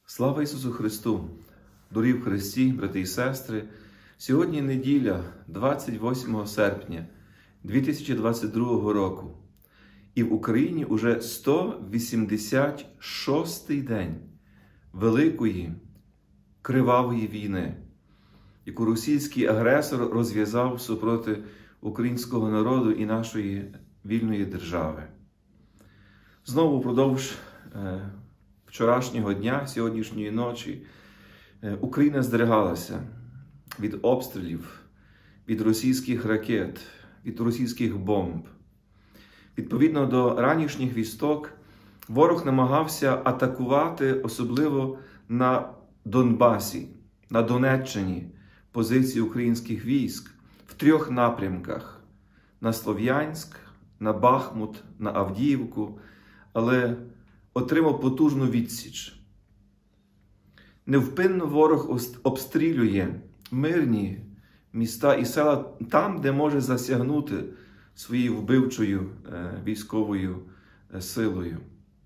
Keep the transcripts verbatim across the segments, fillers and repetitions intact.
Слава Ісусу Христу! Дорогі в Христі, брати і сестри! Сьогодні неділя, двадцять восьмого серпня дві тисячі двадцять другого року. І в Україні уже сто вісімдесят шостий день великої кривавої війни, яку російський агресор розв'язав супроти українського народу і нашої вільної держави. Знову впродовж е, вчорашнього дня, сьогоднішньої ночі, е, Україна здригалася від обстрілів, від російських ракет, від російських бомб. Відповідно до ранішніх вісток, ворог намагався атакувати особливо на Донбасі, на Донеччині, позиції українських військ в трьох напрямках – на Слов'янськ, на Бахмут, на Авдіївку, але отримав потужну відсіч. Невпинно ворог обстрілює мирні міста і села там, де може засягнути своєю вбивчою військовою силою.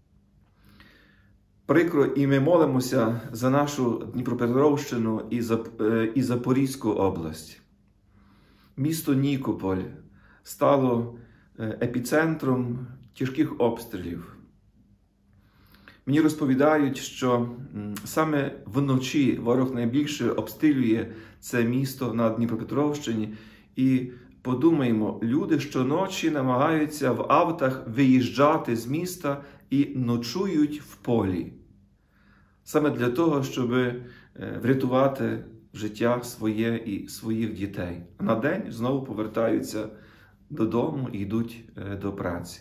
Прикро, і ми молимося за нашу Дніпропетровщину і Запорізьку область. Місто Нікополь стало епіцентром тяжких обстрілів. Мені розповідають, що саме вночі ворог найбільше обстрілює це місто на Дніпропетровщині. І подумаємо, люди щоночі намагаються в автах виїжджати з міста і ночують в полі. Саме для того, щоб врятувати життя своє і своїх дітей. А на день знову повертаються додому і йдуть до праці.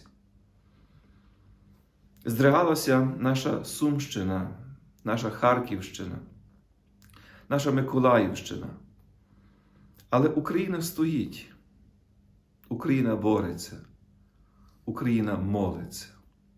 Здригалася наша Сумщина, наша Харківщина, наша Миколаївщина. Але Україна стоїть, Україна бореться, Україна молиться.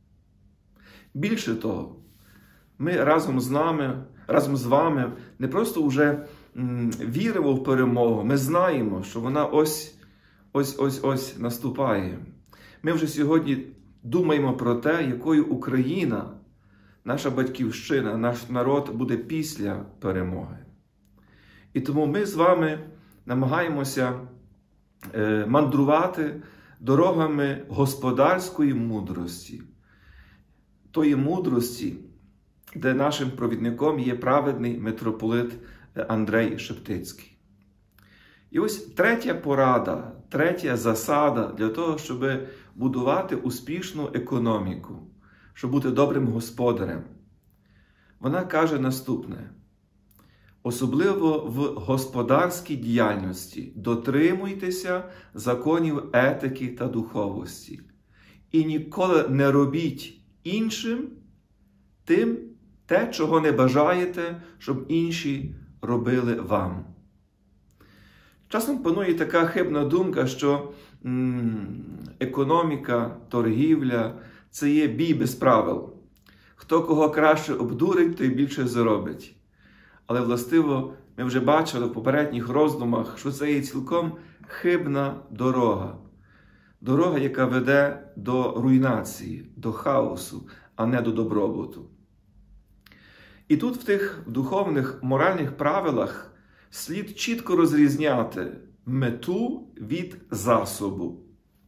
Більше того, ми разом з нами, разом з вами не просто вже м, віримо в перемогу, ми знаємо, що вона ось, ось, ось, ось наступає. Ми вже сьогодні думаємо про те, якою Україна, наша батьківщина, наш народ буде після перемоги. І тому ми з вами намагаємося е, мандрувати дорогами господарської мудрості, тої мудрості, де нашим провідником є праведний митрополит Андрей Шептицький. І ось третя порада, третя засада для того, щоб будувати успішну економіку, щоб бути добрим господарем. Вона каже наступне: особливо в господарській діяльності дотримуйтеся законів етики та духовності і ніколи не робіть іншим тим те, чого не бажаєте, щоб інші робили вам. Часом панує така хибна думка, що м, економіка, торгівля – це є бій без правил. Хто кого краще обдурить, той більше заробить. Але, властиво, ми вже бачили в попередніх роздумах, що це є цілком хибна дорога. Дорога, яка веде до руйнації, до хаосу, а не до добробуту. І тут в тих духовних, моральних правилах слід чітко розрізняти мету від засобу.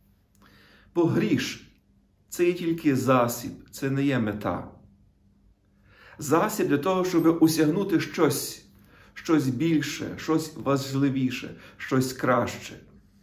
Бо гріх – це є тільки засіб, це не є мета. Засіб для того, щоб осягнути щось, щось більше, щось важливіше, щось краще.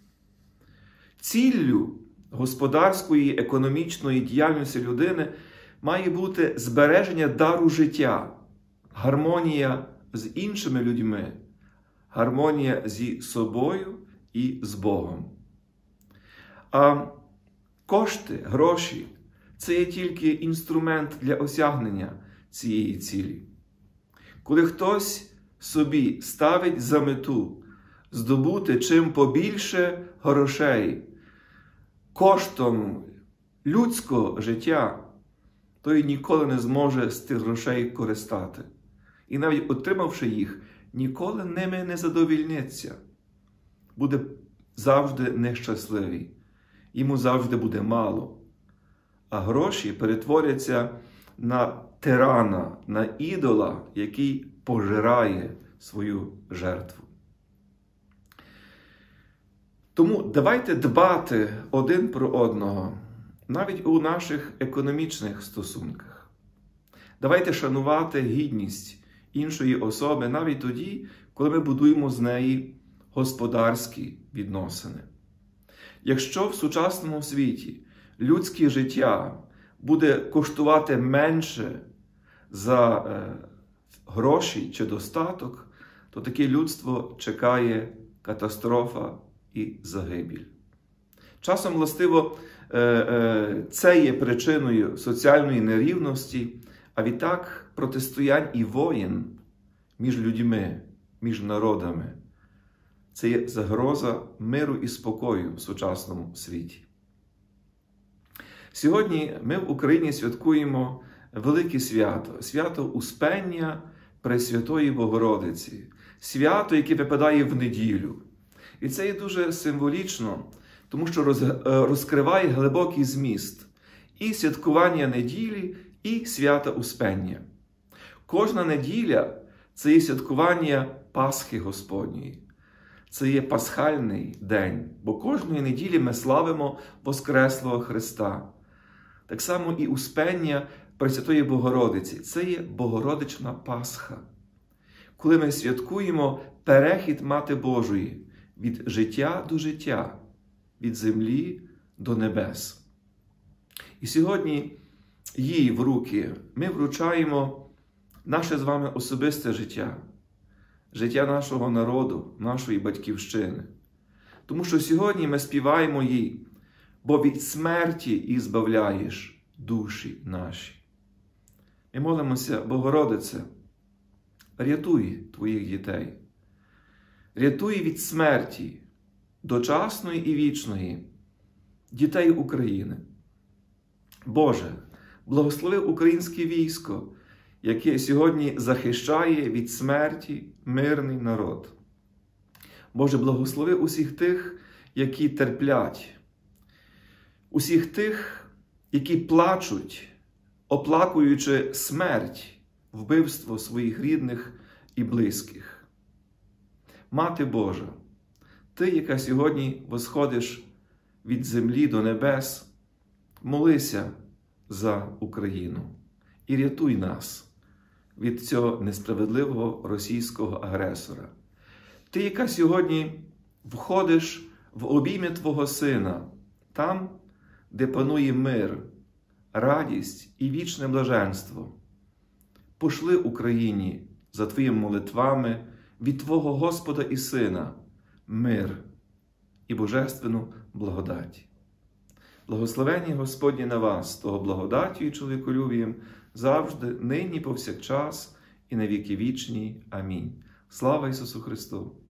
Ціллю господарської, економічної діяльності людини має бути збереження дару життя, гармонія з іншими людьми, гармонія зі собою і з Богом. А кошти, гроші – це є тільки інструмент для осягнення цієї цілі. Коли хтось собі ставить за мету здобути чим побільше грошей коштом людського життя, той ніколи не зможе з тих грошей користати. І навіть отримавши їх, ніколи ними не задовільниться. Буде завжди нещасливий. Йому завжди буде мало. А гроші перетворяться на тирана, на ідола, який пожирає свою жертву. Тому давайте дбати один про одного, навіть у наших економічних стосунках. Давайте шанувати гідність іншої особи навіть тоді, коли ми будуємо з неї господарські відносини. Якщо в сучасному світі людське життя буде коштувати менше за е, гроші чи достаток, то таке людство чекає катастрофа і загибель. Часом, властиво, е, е, це є причиною соціальної нерівності, а відтак протистоянь і воєн між людьми, між народами. Це є загроза миру і спокою в сучасному світі. Сьогодні ми в Україні святкуємо велике свято, свято Успення Пресвятої Богородиці, свято, яке випадає в неділю. І це є дуже символічно, тому що розкриває глибокий зміст і святкування неділі, і свята Успення. Кожна неділя – це є святкування Пасхи Господньої. Це є пасхальний день, бо кожної неділі ми славимо Воскреслого Христа. Так само і Успення Пресвятої Богородиці – це є Богородична Пасха, коли ми святкуємо перехід Мати Божої від життя до життя, від землі до небес. І сьогодні їй в руки ми вручаємо наше з вами особисте життя, життя нашого народу, нашої батьківщини. Тому що сьогодні ми співаємо їй, бо від смерті і збавляєш душі наші. Ми молимося, Богородице, рятуй твоїх дітей, рятуй від смерті, дочасної і вічної, дітей України. Боже, благослови українське військо, яке сьогодні захищає від смерті мирний народ. Боже, благослови усіх тих, які терплять, усіх тих, які плачуть, оплакуючи смерть, вбивство своїх рідних і близьких. Мати Божа, Ти, яка сьогодні восходиш від землі до небес, молися за Україну і рятуй нас від цього несправедливого російського агресора. Ти, яка сьогодні входиш в обійми Твого Сина, там, де панує мир, радість і вічне блаженство. Пошли Україні за Твоїми молитвами від Твого Господа і Сина мир і божественну благодать. Благословення Господнє на вас, того благодаттю і чоловіколюбієм, завжди, нині, повсякчас і на віки вічні. Амінь. Слава Ісусу Христу!